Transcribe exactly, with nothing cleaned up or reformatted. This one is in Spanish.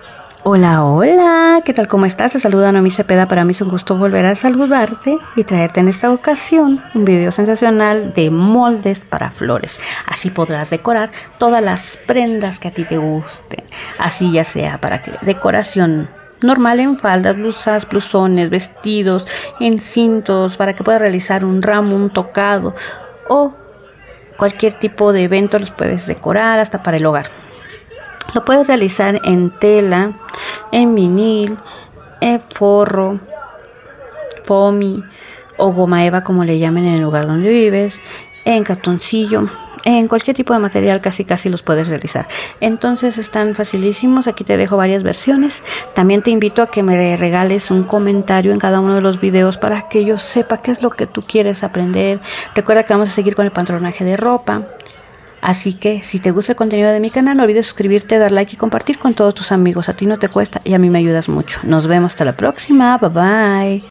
Hola, hola, ¿qué tal? ¿Cómo estás? Te saluda Noemí Cepeda. Para mí es un gusto volver a saludarte y traerte en esta ocasión un video sensacional de moldes para flores. Así podrás decorar todas las prendas que a ti te gusten. Así ya sea para que decoración normal en faldas, blusas, blusones, vestidos, en cintos, para que puedas realizar un ramo, un tocado o cualquier tipo de evento los puedes decorar hasta para el hogar. Lo puedes realizar en tela, en vinil, en forro, foamy o goma eva, como le llamen en el lugar donde vives, en cartoncillo, en cualquier tipo de material casi casi los puedes realizar. Entonces están facilísimos. Aquí te dejo varias versiones. También te invito a que me regales un comentario en cada uno de los videos para que yo sepa qué es lo que tú quieres aprender. Recuerda que vamos a seguir con el patronaje de ropa. Así que si te gusta el contenido de mi canal, no olvides suscribirte, dar like y compartir con todos tus amigos. A ti no te cuesta y a mí me ayudas mucho. Nos vemos hasta la próxima. Bye bye.